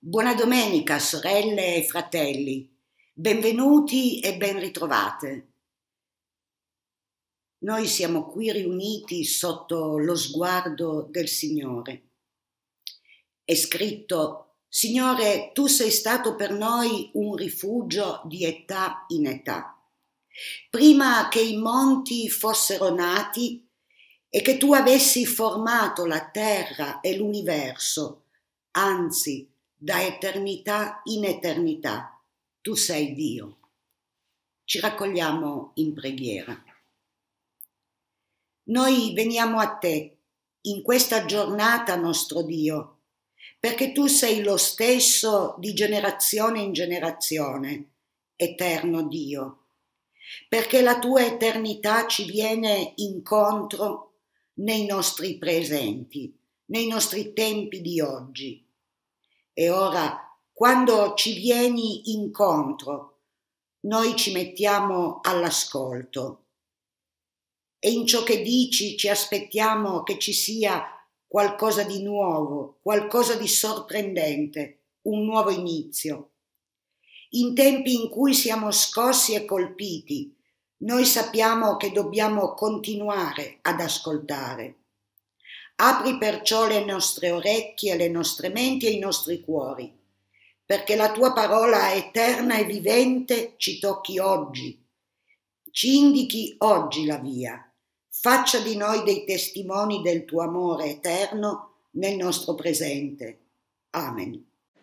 Buona domenica, sorelle e fratelli. Benvenuti e ben ritrovate. Noi siamo qui riuniti sotto lo sguardo del Signore. È scritto: Signore, tu sei stato per noi un rifugio di età in età. Prima che i monti fossero nati e che tu avessi formato la terra e l'universo, anzi, da eternità in eternità, tu sei Dio. Ci raccogliamo in preghiera. Noi veniamo a te in questa giornata, nostro Dio, perché tu sei lo stesso di generazione in generazione, eterno Dio, perché la tua eternità ci viene incontro nei nostri presenti, nei nostri tempi di oggi. E ora, quando ci vieni incontro, noi ci mettiamo all'ascolto e in ciò che dici ci aspettiamo che ci sia qualcosa di nuovo, qualcosa di sorprendente, un nuovo inizio. In tempi in cui siamo scossi e colpiti, noi sappiamo che dobbiamo continuare ad ascoltare. Apri perciò le nostre orecchie, le nostre menti e i nostri cuori, perché la tua parola eterna e vivente ci tocchi oggi, ci indichi oggi la via, faccia di noi dei testimoni del tuo amore eterno nel nostro presente. Amen.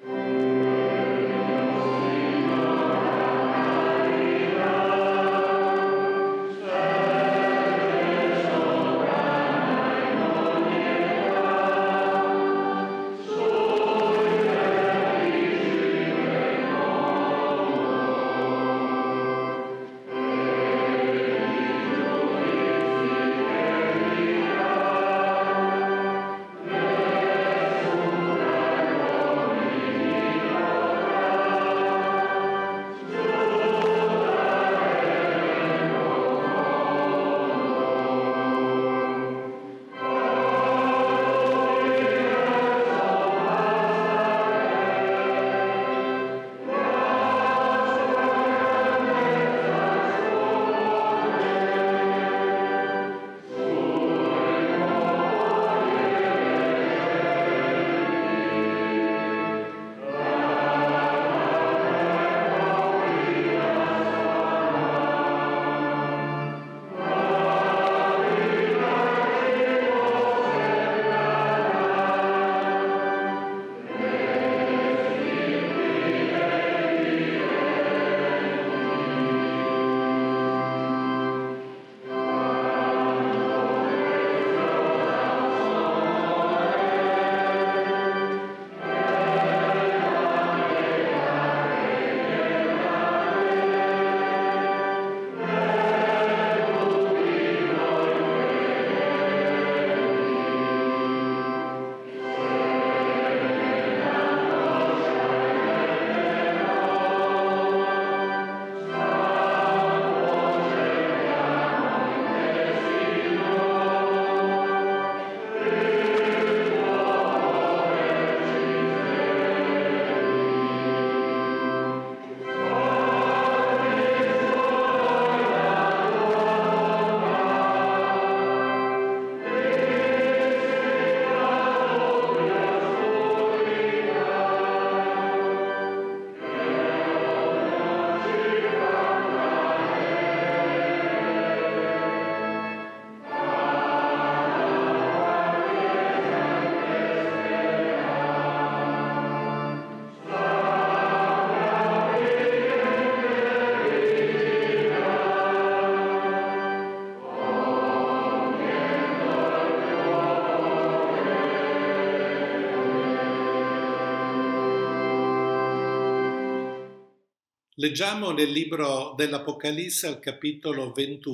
Leggiamo nel libro dell'Apocalisse al capitolo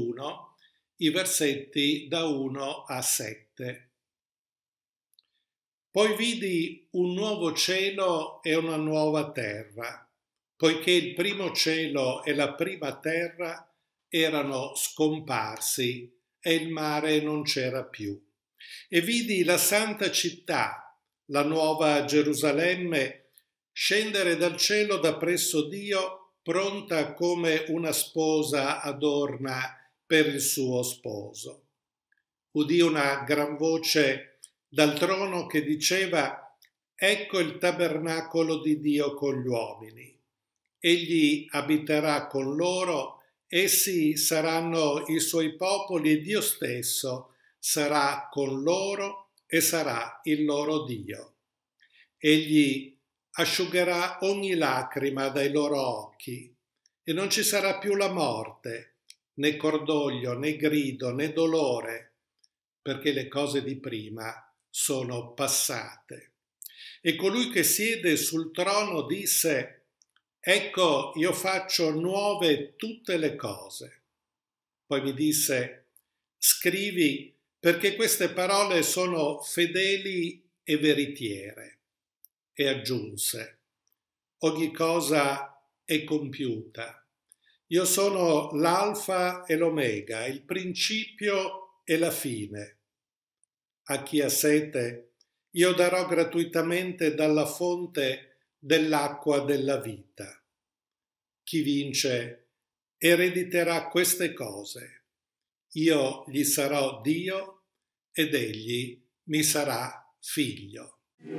21 i versetti da 1 a 7. Poi vidi un nuovo cielo e una nuova terra, poiché il primo cielo e la prima terra erano scomparsi e il mare non c'era più. E vidi la santa città, la nuova Gerusalemme, scendere dal cielo da presso Dio, pronta come una sposa adorna per il suo sposo. Udì una gran voce dal trono che diceva: ecco il tabernacolo di Dio con gli uomini. Egli abiterà con loro, essi saranno i suoi popoli e Dio stesso sarà con loro e sarà il loro Dio. Egli asciugherà ogni lacrima dai loro occhi e non ci sarà più la morte, né cordoglio, né grido, né dolore, perché le cose di prima sono passate. E colui che siede sul trono disse: ecco, io faccio nuove tutte le cose. Poi mi disse: scrivi, perché queste parole sono fedeli e veritiere. E aggiunse: ogni cosa è compiuta. Io sono l'alfa e l'omega, il principio e la fine. A chi ha sete, io darò gratuitamente dalla fonte dell'acqua della vita. Chi vince erediterà queste cose. Io gli sarò Dio ed egli mi sarà figlio.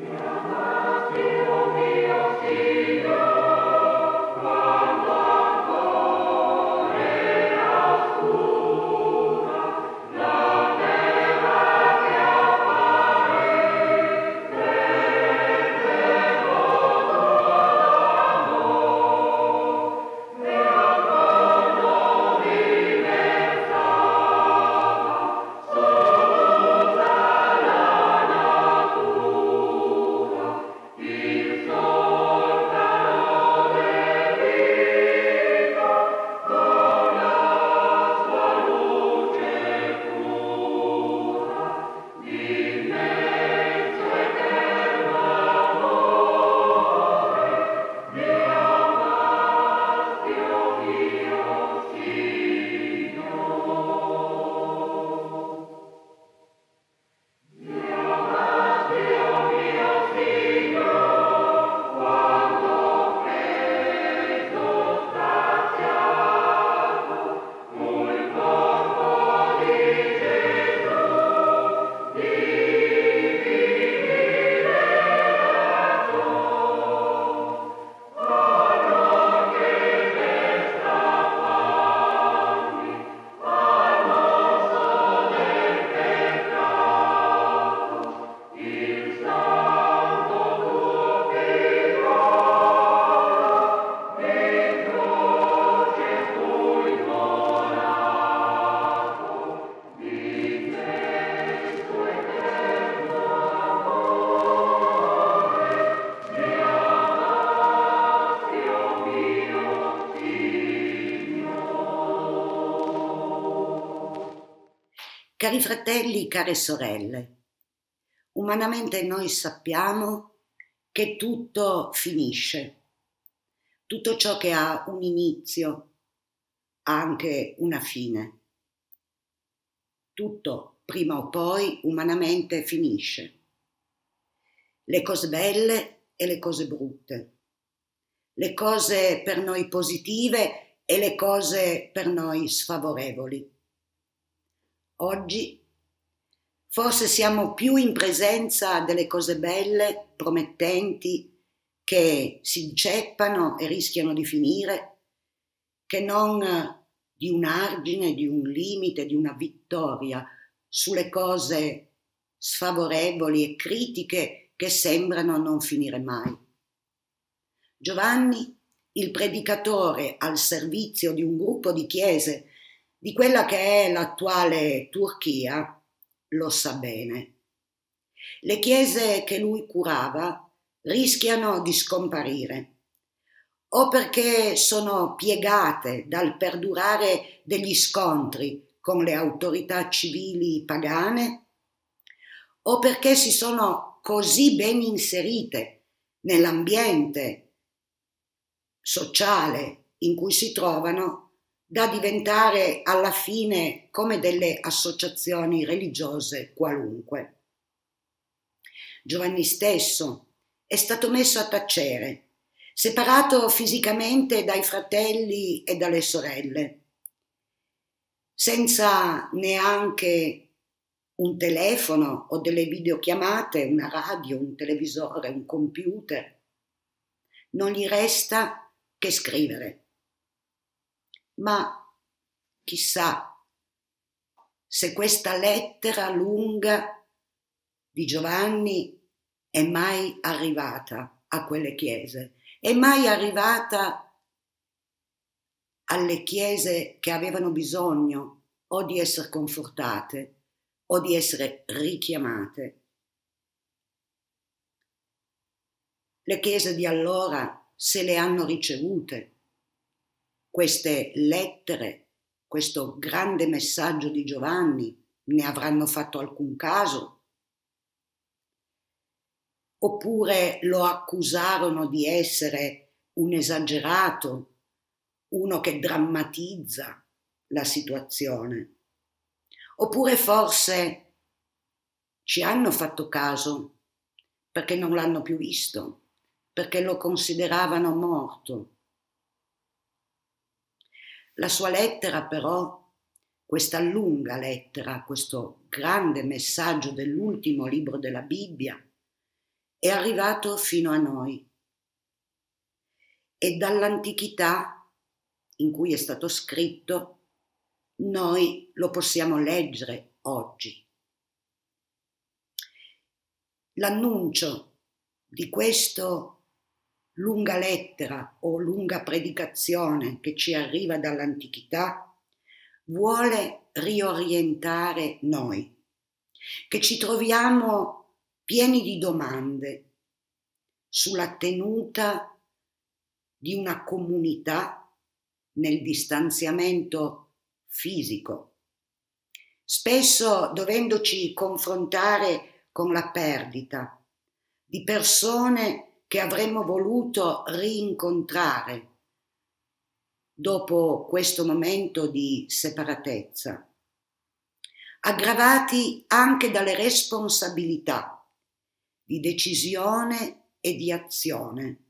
Cari fratelli, care sorelle, umanamente noi sappiamo che tutto finisce. Tutto ciò che ha un inizio ha anche una fine. Tutto, prima o poi, umanamente finisce. Le cose belle e le cose brutte. Le cose per noi positive e le cose per noi sfavorevoli. Oggi forse siamo più in presenza delle cose belle, promettenti, che si inceppano e rischiano di finire, che non di un argine, di un limite, di una vittoria sulle cose sfavorevoli e critiche che sembrano non finire mai. Giovanni, il predicatore al servizio di un gruppo di chiese di quella che è l'attuale Turchia, lo sa bene. Le chiese che lui curava rischiano di scomparire, o perché sono piegate dal perdurare degli scontri con le autorità civili pagane, o perché si sono così ben inserite nell'ambiente sociale in cui si trovano da diventare alla fine come delle associazioni religiose qualunque. Giovanni stesso è stato messo a tacere separato fisicamente dai fratelli e dalle sorelle, senza neanche un telefono o delle videochiamate, una radio, un televisore, un computer. Non gli resta che scrivere. Ma chissà se questa lettera lunga di Giovanni è mai arrivata a quelle chiese, è mai arrivata alle chiese che avevano bisogno o di essere confortate o di essere richiamate. Le chiese di allora se le hanno ricevute queste lettere, questo grande messaggio di Giovanni, ne avranno fatto alcun caso? Oppure lo accusarono di essere un esagerato, uno che drammatizza la situazione? Oppure forse ci hanno fatto caso perché non l'hanno più visto, perché lo consideravano morto? La sua lettera però, questa lunga lettera, questo grande messaggio dell'ultimo libro della Bibbia, è arrivato fino a noi. E dall'antichità in cui è stato scritto, noi lo possiamo leggere oggi. L'annuncio di questa lunga lettera o lunga predicazione che ci arriva dall'antichità vuole riorientare noi, che ci troviamo pieni di domande sulla tenuta di una comunità nel distanziamento fisico, spesso dovendoci confrontare con la perdita di persone che avremmo voluto rincontrare dopo questo momento di separatezza, aggravati anche dalle responsabilità di decisione e di azione.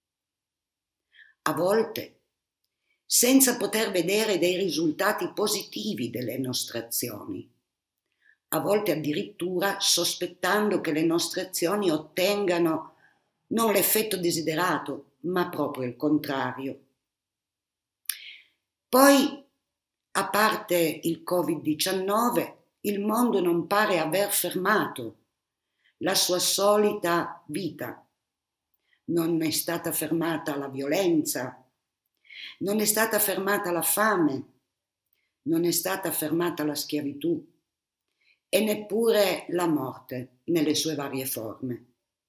A volte senza poter vedere dei risultati positivi delle nostre azioni, a volte addirittura sospettando che le nostre azioni ottengano non l'effetto desiderato, ma proprio il contrario. Poi, a parte il Covid-19, il mondo non pare aver fermato la sua solita vita. Non è stata fermata la violenza, non è stata fermata la fame, non è stata fermata la schiavitù e neppure la morte nelle sue varie forme.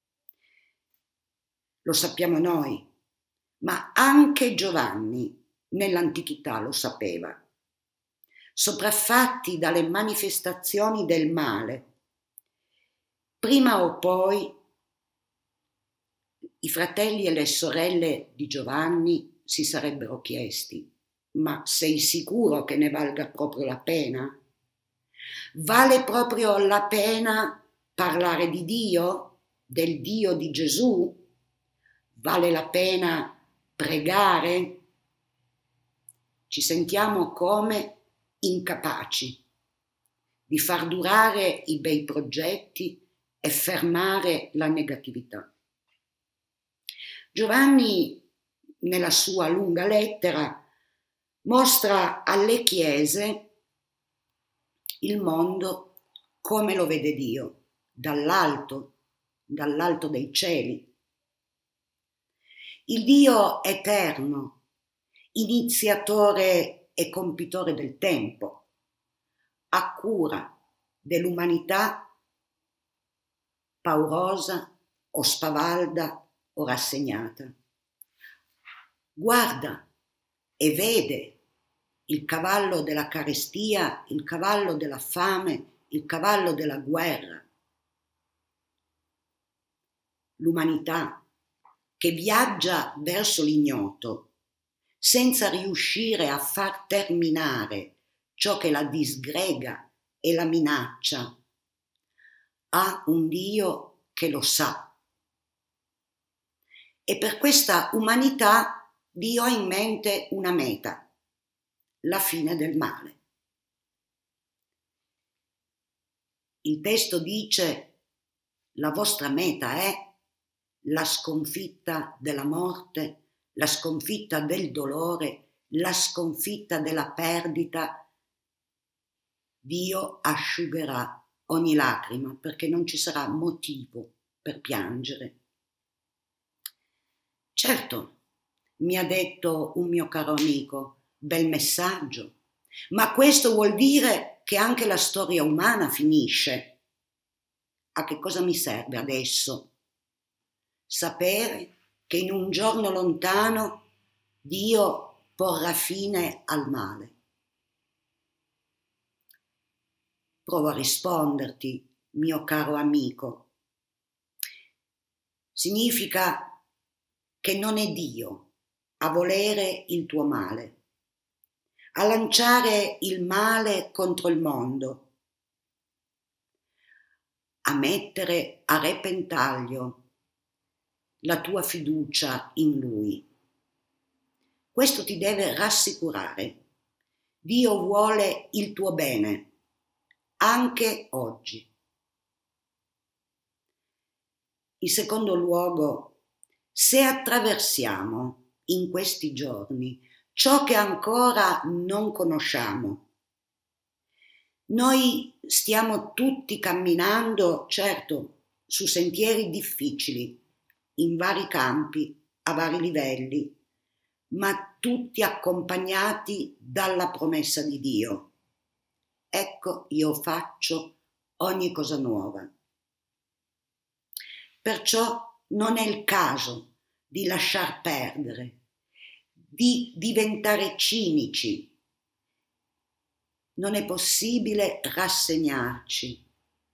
Lo sappiamo noi, ma anche Giovanni nell'antichità lo sapeva. Sopraffatti dalle manifestazioni del male, prima o poi i fratelli e le sorelle di Giovanni si sarebbero chiesti: ma sei sicuro che ne valga proprio la pena? Vale proprio la pena parlare di Dio, del Dio di Gesù? Vale la pena pregare? Ci sentiamo come incapaci di far durare i bei progetti e fermare la negatività. Giovanni, nella sua lunga lettera, mostra alle chiese il mondo come lo vede Dio, dall'alto dei cieli. Il Dio eterno, iniziatore e compitore del tempo, ha cura dell'umanità paurosa o spavalda o rassegnata. Guarda e vede il cavallo della carestia, il cavallo della fame, il cavallo della guerra. L'umanità che viaggia verso l'ignoto senza riuscire a far terminare ciò che la disgrega e la minaccia, ha un Dio che lo sa E per questa umanità Dio ha in mente una meta, la fine del male. Il testo dice: la vostra meta è la sconfitta della morte, la sconfitta del dolore, la sconfitta della perdita. Dio asciugherà ogni lacrima perché non ci sarà motivo per piangere. Certo, mi ha detto un mio caro amico, bel messaggio, ma questo vuol dire che anche la storia umana finisce. A che cosa mi serve adesso? Sapere che in un giorno lontano Dio porrà fine al male. Provo a risponderti, mio caro amico. Significa che non è Dio a volere il tuo male, a lanciare il male contro il mondo, a mettere a repentaglio la tua fiducia in Lui. Questo ti deve rassicurare. Dio vuole il tuo bene, anche oggi. In secondo luogo, se attraversiamo in questi giorni ciò che ancora non conosciamo, noi stiamo tutti camminando, certo, su sentieri difficili, in vari campi, a vari livelli, ma tutti accompagnati dalla promessa di Dio. Ecco, io faccio ogni cosa nuova. Perciò non è il caso di lasciar perdere, di diventare cinici. Non è possibile rassegnarci.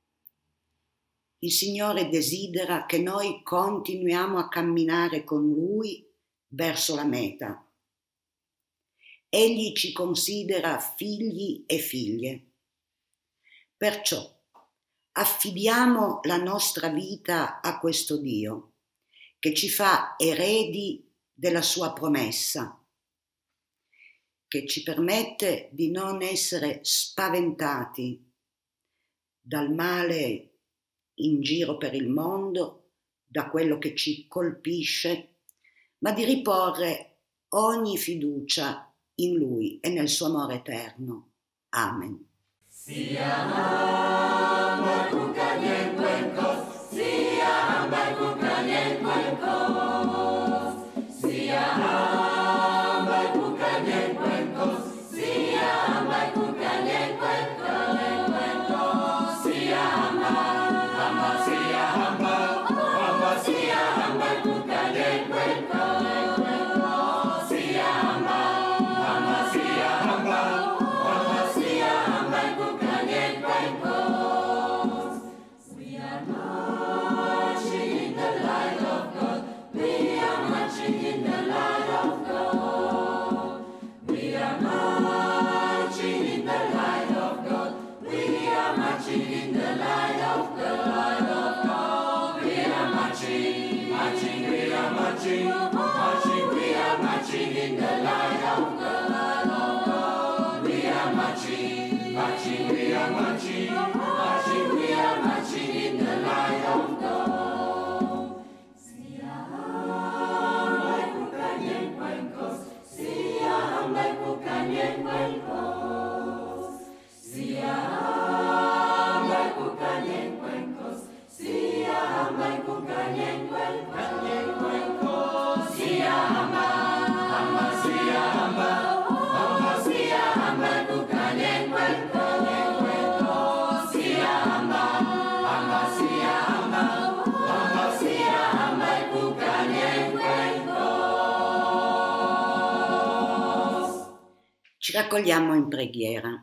Il Signore desidera che noi continuiamo a camminare con Lui verso la meta. Egli ci considera figli e figlie. Perciò affidiamo la nostra vita a questo Dio, che ci fa eredi della sua promessa, che ci permette di non essere spaventati dal male in giro per il mondo, da quello che ci colpisce, ma di riporre ogni fiducia in Lui e nel suo amore eterno. Amen. Ci raccogliamo in preghiera.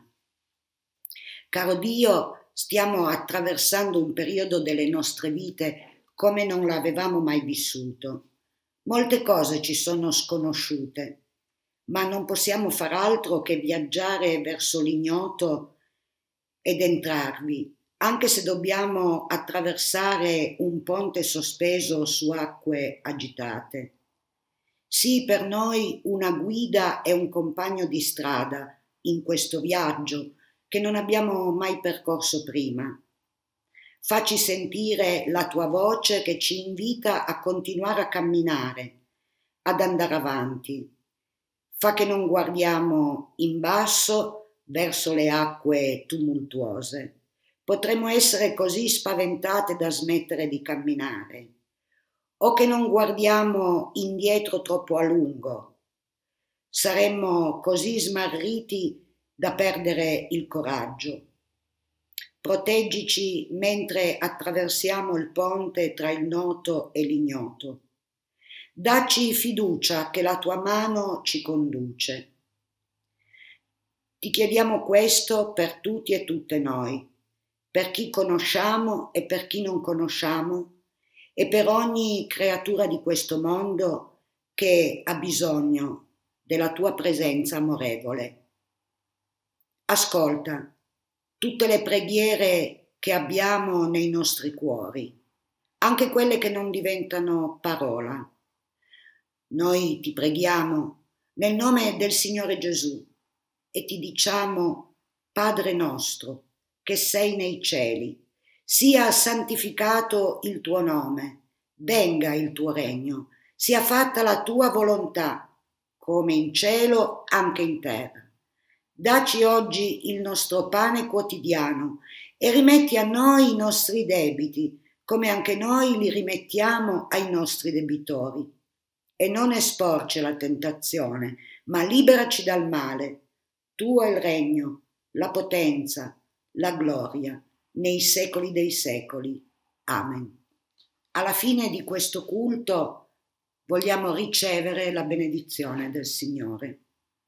Caro Dio, stiamo attraversando un periodo delle nostre vite come non l'avevamo mai vissuto. Molte cose ci sono sconosciute, ma non possiamo far altro che viaggiare verso l'ignoto ed entrarvi anche se dobbiamo attraversare un ponte sospeso su acque agitate. Sii per noi una guida e un compagno di strada in questo viaggio che non abbiamo mai percorso prima. Facci sentire la tua voce che ci invita a continuare a camminare, ad andare avanti. Fa che non guardiamo in basso verso le acque tumultuose. Potremmo essere così spaventate da smettere di camminare, o che non guardiamo indietro troppo a lungo. Saremmo così smarriti da perdere il coraggio. Proteggici mentre attraversiamo il ponte tra il noto e l'ignoto. Dacci fiducia che la tua mano ci conduce. Ti chiediamo questo per tutti e tutte noi, per chi conosciamo e per chi non conosciamo, e per ogni creatura di questo mondo che ha bisogno della tua presenza amorevole. Ascolta tutte le preghiere che abbiamo nei nostri cuori, anche quelle che non diventano parola. Noi ti preghiamo nel nome del Signore Gesù e ti diciamo: Padre nostro, che sei nei cieli, sia santificato il tuo nome, venga il tuo regno, sia fatta la tua volontà, come in cielo anche in terra. Dacci oggi il nostro pane quotidiano e rimetti a noi i nostri debiti, come anche noi li rimettiamo ai nostri debitori. E non esporci alla tentazione, ma liberaci dal male. Tuo è il regno, la potenza, la gloria, nei secoli dei secoli. Amen. Alla fine di questo culto vogliamo ricevere la benedizione del Signore.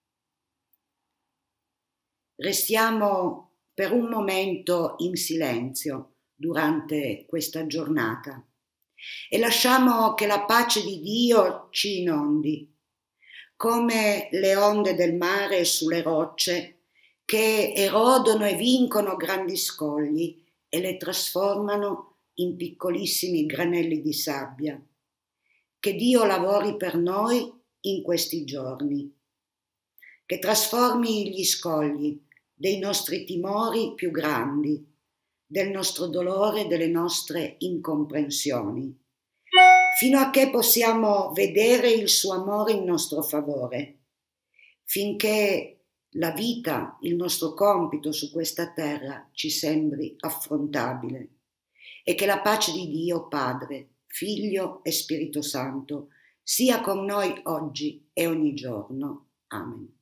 Restiamo per un momento in silenzio durante questa giornata e lasciamo che la pace di Dio ci inondi, come le onde del mare sulle rocce che erodono e vincono grandi scogli e le trasformano in piccolissimi granelli di sabbia. Che Dio lavori per noi in questi giorni, che trasformi gli scogli dei nostri timori più grandi, del nostro dolore, delle nostre incomprensioni, fino a che possiamo vedere il suo amore in nostro favore, finché la vita, il nostro compito su questa terra ci sembri affrontabile, e che la pace di Dio Padre, Figlio e Spirito Santo sia con noi oggi e ogni giorno. Amen.